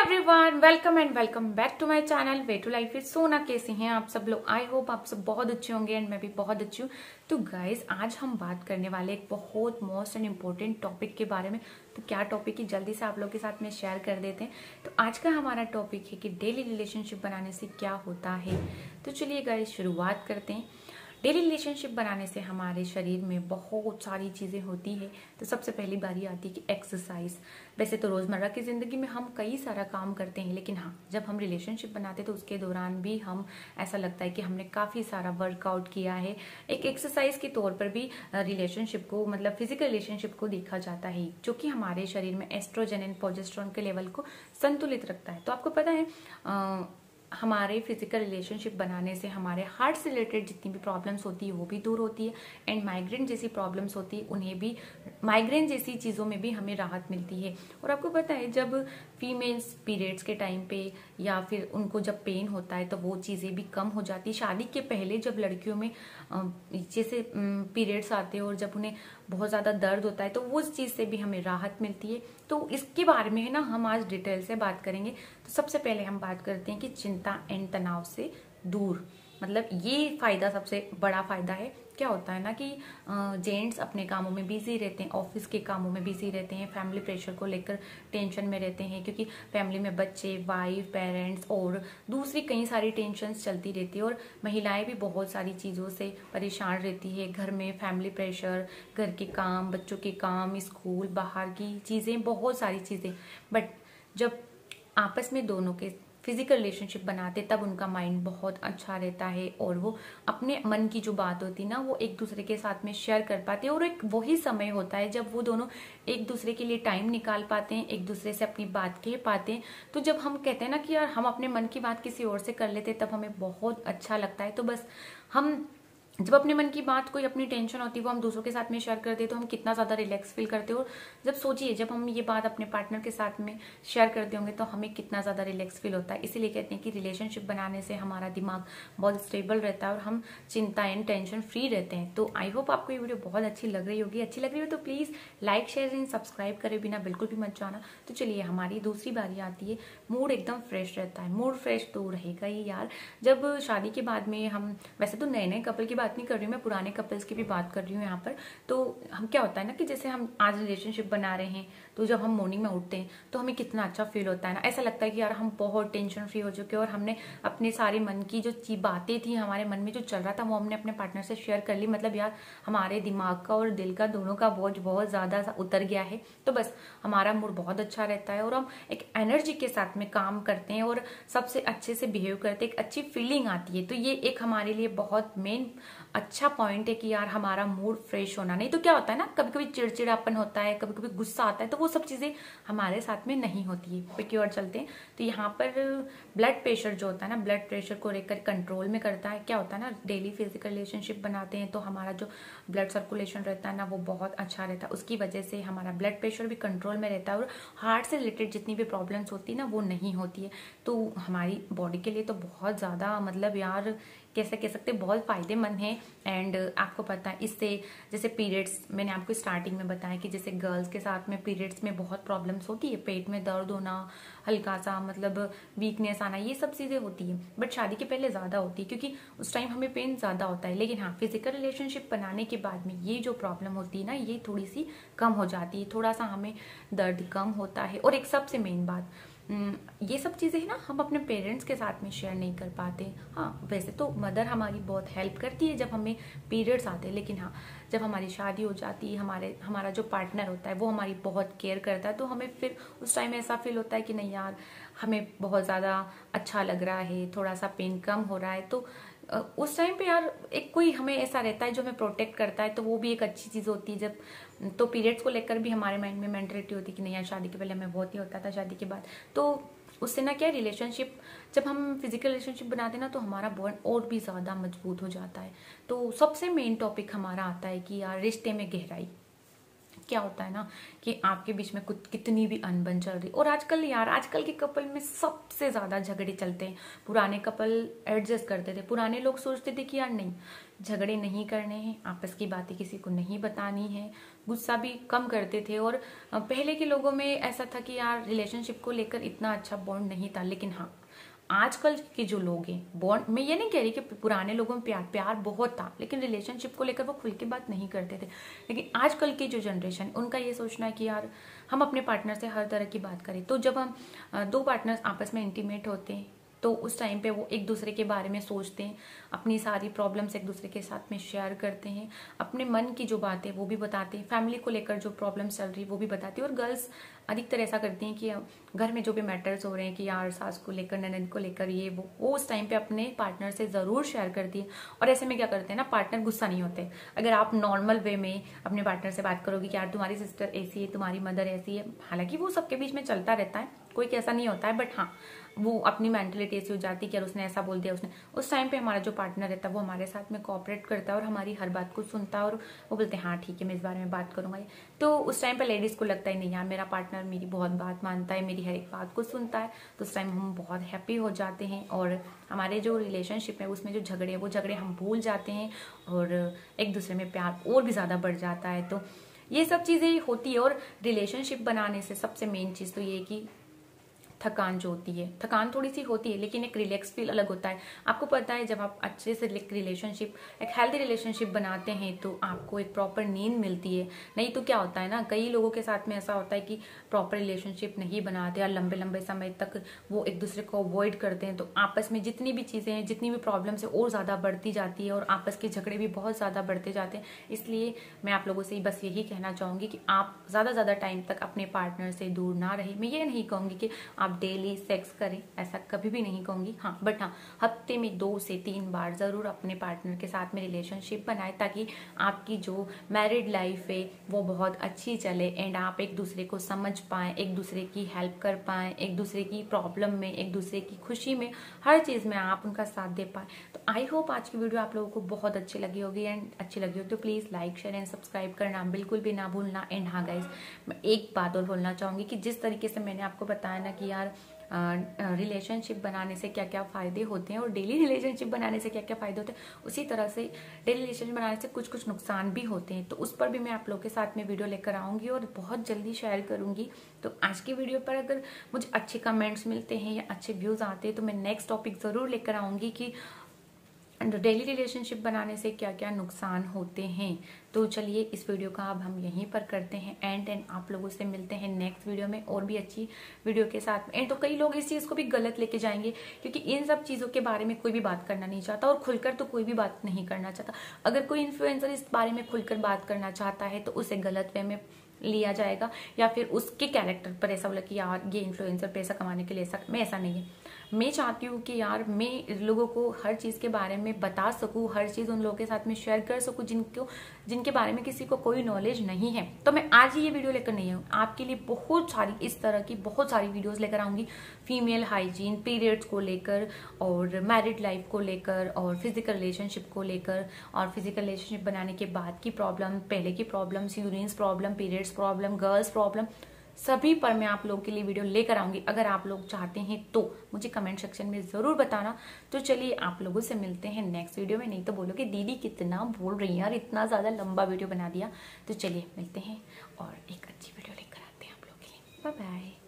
Everyone, welcome and welcome back to my channel way to life with Sona. कैसे हैं आप सब लोग? आई होप आप सब बहुत अच्छे होंगे एंड मैं भी बहुत अच्छी हूँ। तो गाइज, आज हम बात करने वाले एक बहुत मोस्ट एंड इम्पोर्टेंट टॉपिक के बारे में। तो क्या टॉपिक है, जल्दी से आप लोग के साथ में शेयर कर देते हैं। तो आज का हमारा टॉपिक है कि डेली रिलेशनशिप बनाने से क्या होता है। तो चलिए गाइज, शुरुआत करते हैं। डेली रिलेशनशिप बनाने से हमारे शरीर में बहुत सारी चीज़ें होती है। तो सबसे पहली बारी आती है कि एक्सरसाइज। वैसे तो रोज़मर्रा की ज़िंदगी में हम कई सारा काम करते हैं, लेकिन हाँ, जब हम रिलेशनशिप बनाते हैं तो उसके दौरान भी हम ऐसा लगता है कि हमने काफ़ी सारा वर्कआउट किया है। एक एक्सरसाइज के तौर पर भी रिलेशनशिप को, मतलब फिजिकल रिलेशनशिप को देखा जाता है, जो कि हमारे शरीर में एस्ट्रोजन एंड प्रोजेस्टेरोन के लेवल को संतुलित रखता है। तो आपको पता है हमारे फिजिकल रिलेशनशिप बनाने से हमारे हार्ट से रिलेटेड जितनी भी प्रॉब्लम्स होती है वो भी दूर होती है, एंड माइग्रेन जैसी प्रॉब्लम्स होती है उन्हें भी, माइग्रेन जैसी चीज़ों में भी हमें राहत मिलती है। और आपको पता है जब फीमेल्स पीरियड्स के टाइम पे या फिर उनको जब पेन होता है तो वो चीज़ें भी कम हो जाती है। शादी के पहले जब लड़कियों में जैसे पीरियड्स आते हैं और जब उन्हें बहुत ज़्यादा दर्द होता है तो वो उस चीज़ से भी हमें राहत मिलती है। तो इसके बारे में है ना हम आज डिटेल से बात करेंगे। तो सबसे पहले हम बात करते हैं कि चिंता एंड तनाव से दूर, मतलब ये फायदा सबसे बड़ा फायदा है। क्या होता है ना कि जेंट्स अपने कामों में बिजी रहते हैं, ऑफिस के कामों में बिजी रहते हैं, फैमिली प्रेशर को लेकर टेंशन में रहते हैं, क्योंकि फैमिली में बच्चे, वाइफ, पेरेंट्स और दूसरी कई सारी टेंशन्स चलती रहती है। और महिलाएं भी बहुत सारी चीज़ों से परेशान रहती है। घर में फैमिली प्रेशर, घर के काम, बच्चों के काम, स्कूल, बाहर की चीज़ें, बहुत सारी चीज़ें। बट जब आपस में दोनों के फिजिकल रिलेशनशिप बनाते तब उनका माइंड बहुत अच्छा रहता है और वो अपने मन की जो बात होती है ना वो एक दूसरे के साथ में शेयर कर पाते हैं। और एक वही समय होता है जब वो दोनों एक दूसरे के लिए टाइम निकाल पाते हैं, एक दूसरे से अपनी बात कह पाते हैं। तो जब हम कहते हैं ना कि यार हम अपने मन की बात किसी और से कर लेते हैं, तब हमें बहुत अच्छा लगता है। तो बस हम जब अपने मन की बात, कोई अपनी टेंशन होती है वो हम दूसरों के साथ में शेयर करते हैं तो हम कितना ज़्यादा रिलैक्स फील करते हो। जब सोचिए जब हम ये बात अपने पार्टनर के साथ में शेयर करते होंगे तो हमें कितना ज़्यादा रिलैक्स फील होता है। इसीलिए कहते हैं कि रिलेशनशिप बनाने से हमारा दिमाग बहुत स्टेबल रहता है और हम चिंता एंड टेंशन फ्री रहते हैं। तो आई होप आपको ये वीडियो बहुत अच्छी लग रही होगी। अच्छी लग रही हो तो please like, share and subscribe करे बिना बिल्कुल भी मत जाना। तो चलिए, हमारी दूसरी बारी आती है, मूड एकदम फ्रेश रहता है। मूड फ्रेश तो रहेगा ही यार जब शादी के बाद में हम, वैसे तो नए नए कपल की बात नहीं कर रही हूँ मैं, पुराने कपल्स की भी बात कर रही हूँ यहाँ पर। तो हम क्या होता है ना कि जैसे हम आज रिलेशनशिप बना रहे हैं तो जब हम मॉर्निंग में उठते हैं तो हमें कितना अच्छा फील होता है ना। ऐसा लगता है कि यार हम बहुत टेंशन फ्री हो चुके हैं और हमने अपने सारे मन की जो बातें थी, हमारे मन में जो चल रहा था वो हमने अपने पार्टनर से शेयर कर ली। मतलब यार हमारे दिमाग का और दिल का दोनों का बोझ बहुत ज़्यादा उतर गया है। तो बस हमारा मूड बहुत अच्छा रहता है और हम एक एनर्जी के साथ में काम करते हैं और सबसे अच्छे से बिहेव करते हैं, एक अच्छी फीलिंग आती है। तो ये एक हमारे लिए बहुत मेन अच्छा पॉइंट है कि यार हमारा मूड फ्रेश होना। नहीं तो क्या होता है ना, कभी कभी चिड़चिड़ापन होता है, कभी कभी गुस्सा आता है, तो वो सब चीज़ें हमारे साथ में नहीं होती है। क्योंकि और चलते हैं तो यहाँ पर ब्लड प्रेशर जो होता है ना, ब्लड प्रेशर को लेकर कंट्रोल में करता है। क्या होता है ना, डेली फिजिकल रिलेशनशिप बनाते हैं तो हमारा जो ब्लड सर्कुलेशन रहता है ना वो बहुत अच्छा रहता है। उसकी वजह से हमारा ब्लड प्रेशर भी कंट्रोल में रहता है और हार्ट से रिलेटेड जितनी भी प्रॉब्लम्स होती है ना वो नहीं होती है। तो हमारी बॉडी के लिए तो बहुत ज़्यादा, मतलब यार कैसे कह सकते हैं, बहुत फायदेमंद है। एंड आपको पता है इससे, जैसे पीरियड्स, मैंने आपको स्टार्टिंग में बताया कि जैसे गर्ल्स के साथ में पीरियड्स में बहुत प्रॉब्लम्स होती है, पेट में दर्द होना, हल्का सा मतलब वीकनेस आना, ये सब चीज़ें होती है। बट शादी के पहले ज़्यादा होती है क्योंकि उस टाइम हमें पेन ज़्यादा होता है। लेकिन हाँ, फिजिकल रिलेशनशिप बनाने के बाद में ये जो प्रॉब्लम होती है ना ये थोड़ी सी कम हो जाती है, थोड़ा सा हमें दर्द कम होता है। और एक सबसे मेन बात, ये सब चीज़ें है ना हम अपने पेरेंट्स के साथ में शेयर नहीं कर पाते। हाँ, वैसे तो मदर हमारी बहुत हेल्प करती है जब हमें पीरियड्स आते हैं, लेकिन हाँ जब हमारी शादी हो जाती है, हमारा जो पार्टनर होता है वो हमारी बहुत केयर करता है। तो हमें फिर उस टाइम ऐसा फील होता है कि नहीं यार हमें बहुत ज़्यादा अच्छा लग रहा है, थोड़ा सा पेन कम हो रहा है। तो उस टाइम पे यार एक कोई हमें ऐसा रहता है जो हमें प्रोटेक्ट करता है, तो वो भी एक अच्छी चीज़ होती है। जब तो पीरियड्स को लेकर भी हमारे माइंड में मेंटलिटी होती है कि नहीं यार शादी के पहले हमें बहुत ही होता था, शादी के बाद तो उससे ना क्या रिलेशनशिप, जब हम फिजिकल रिलेशनशिप बनाते हैं ना तो हमारा बॉन्ड और भी ज़्यादा मजबूत हो जाता है। तो सबसे मेन टॉपिक हमारा आता है कि यार रिश्ते में गहराई। क्या होता है ना कि आपके बीच में कुछ कितनी भी अनबन चल रही, और आजकल यार आजकल के कपल में सबसे ज्यादा झगड़े चलते हैं। पुराने कपल एडजस्ट करते थे, पुराने लोग सोचते थे कि यार नहीं, झगड़े नहीं करने हैं, आपस की बातें किसी को नहीं बतानी है, गुस्सा भी कम करते थे। और पहले के लोगों में ऐसा था कि यार रिलेशनशिप को लेकर इतना अच्छा बॉन्ड नहीं था। लेकिन हाँ, आजकल के जो लोग हैं बॉन्ड, मैं ये नहीं कह रही कि पुराने लोगों में प्यार बहुत था, लेकिन रिलेशनशिप को लेकर वो खुल के बात नहीं करते थे। लेकिन आजकल की जो जनरेशन, उनका ये सोचना है कि यार हम अपने पार्टनर से हर तरह की बात करें। तो जब हम दो पार्टनर्स आपस में इंटीमेट होते हैं तो उस टाइम पे वो एक दूसरे के बारे में सोचते हैं, अपनी सारी प्रॉब्लम्स एक दूसरे के साथ में शेयर करते हैं, अपने मन की जो बात है वो भी बताते हैं, फैमिली को लेकर जो प्रॉब्लम चल रही है वो भी बताती है। और गर्ल्स अधिकतर ऐसा करती हैं कि घर में जो भी मैटर्स हो रहे हैं कि यार सास को लेकर, ननद को लेकर, ये वो उस टाइम पे अपने पार्टनर से जरूर शेयर करती है। और ऐसे में क्या करते हैं ना, पार्टनर गुस्सा नहीं होते। अगर आप नॉर्मल वे में अपने पार्टनर से बात करोगे कि यार तुम्हारी सिस्टर ऐसी है, तुम्हारी मदर ऐसी है, हालांकि वो सबके बीच में चलता रहता है, कोई कैसा नहीं होता है, बट हाँ वो अपनी मेंटलिटी ऐसी हो जाती है कि यार उसने ऐसा बोल दिया, उसने उस टाइम पे हमारा जो पार्टनर रहता है वो हमारे साथ में कोऑपरेट करता है और हमारी हर बात को सुनता है और वो बोलते हैं हाँ ठीक है मैं इस बारे में बात करूंगा। तो उस टाइम पे लेडीज को लगता है नहीं यार मेरा पार्टनर मेरी बहुत बात मानता है, मेरी हर एक बात को सुनता है। तो उस टाइम हम बहुत हैप्पी हो जाते हैं और हमारे जो रिलेशनशिप है उसमें जो झगड़े हैं वो झगड़े हम भूल जाते हैं और एक दूसरे में प्यार और भी ज्यादा बढ़ जाता है। तो ये सब चीजें होती है। और रिलेशनशिप बनाने से सबसे मेन चीज तो ये कि थकान जो होती है, थकान थोड़ी सी होती है लेकिन एक रिलैक्स फील अलग होता है। आपको पता है जब आप अच्छे से रिलेशनशिप, एक हेल्दी रिलेशनशिप बनाते हैं तो आपको एक प्रॉपर नींद मिलती है। नहीं तो क्या होता है ना, कई लोगों के साथ में ऐसा होता है कि प्रॉपर रिलेशनशिप नहीं बनाते और लंबे लंबे समय तक वो एक दूसरे को अवॉइड करते हैं। तो आपस में जितनी भी चीजें हैं, जितनी भी प्रॉब्लम्स है और ज्यादा बढ़ती जाती है और आपस के झगड़े भी बहुत ज्यादा बढ़ते जाते हैं। इसलिए मैं आप लोगों से बस यही कहना चाहूंगी कि आप ज्यादा टाइम तक अपने पार्टनर से दूर ना रहे। मैं ये नहीं कहूंगी कि आप डेली सेक्स करें, ऐसा कभी भी नहीं कहूंगी, हाँ बट हाँ हफ्ते में 2 से 3 बार जरूर अपने पार्टनर के साथ में रिलेशनशिप बनाए ताकि आपकी जो मैरिड लाइफ है वो बहुत अच्छी चले एंड आप एक दूसरे को समझ पाए, एक दूसरे की हेल्प कर पाए, एक दूसरे की प्रॉब्लम में, एक दूसरे की खुशी में, हर चीज में आप उनका साथ दे पाए। तो आई होप आज की वीडियो आप लोगों को बहुत अच्छी लगी होगी एंड अच्छी लगी हो तो please like share and subscribe करना बिल्कुल भी ना भूलना। एंड हाँ गाइज, मैं एक बात और बोलना चाहूंगी कि जिस तरीके से मैंने आपको बताया ना कि यार रिलेशनशिप बनाने से क्या क्या फायदे होते हैं और डेली रिलेशनशिप बनाने से क्या क्या फायदे होते हैं, उसी तरह से डेली रिलेशनशिप बनाने से कुछ कुछ नुकसान भी होते हैं। तो उस पर भी मैं आप लोगों के साथ में वीडियो लेकर आऊंगी और बहुत जल्दी शेयर करूंगी। तो आज की वीडियो पर अगर मुझे अच्छे कमेंट्स मिलते हैं या अच्छे व्यूज आते हैं तो मैं नेक्स्ट टॉपिक जरूर लेकर आऊंगी कि डेली रिलेशनशिप बनाने से क्या क्या नुकसान होते हैं। तो चलिए इस वीडियो का अब हम यहीं पर करते हैं एंड आप लोगों से मिलते हैं नेक्स्ट वीडियो में और भी अच्छी वीडियो के साथ में। एंड तो कई लोग इस चीज को भी गलत लेके जाएंगे क्योंकि इन सब चीजों के बारे में कोई भी बात करना नहीं चाहता और खुलकर तो कोई भी बात नहीं करना चाहता। अगर कोई इन्फ्लुएंसर इस बारे में खुलकर बात करना चाहता है तो उसे गलत वे में लिया जाएगा या फिर उसके कैरेक्टर पर ऐसा बोला कि यार ये इन्फ्लुएंसर पैसा कमाने के लिए ऐसा, मैं ऐसा नहीं है। मैं चाहती हूँ कि यार मैं लोगों को हर चीज के बारे में बता सकूं, हर चीज उन लोगों के साथ में शेयर कर सकूं जिनके बारे में किसी को कोई नॉलेज नहीं है। तो मैं आज ही ये वीडियो लेकर नहीं हूँ, आपके लिए बहुत सारी इस तरह की बहुत सारी वीडियोस लेकर आऊंगी। फीमेल हाइजीन, पीरियड्स को लेकर और मैरिड लाइफ को लेकर और फिजिकल रिलेशनशिप को लेकर और फिजिकल रिलेशनशिप बनाने के बाद की प्रॉब्लम, पहले की problem, urines problem, periods problem, girls problem, सभी पर मैं आप लोगों के लिए वीडियो लेकर आऊंगी। अगर आप लोग चाहते हैं तो मुझे कमेंट सेक्शन में जरूर बताना। तो चलिए आप लोगों से मिलते हैं नेक्स्ट वीडियो में। नहीं तो बोलोगे दीदी कितना बोल रही है यार, इतना ज्यादा लंबा वीडियो बना दिया। तो चलिए मिलते हैं और एक अच्छी वीडियो लेकर आते हैं आप लोगों के लिए। Bye bye.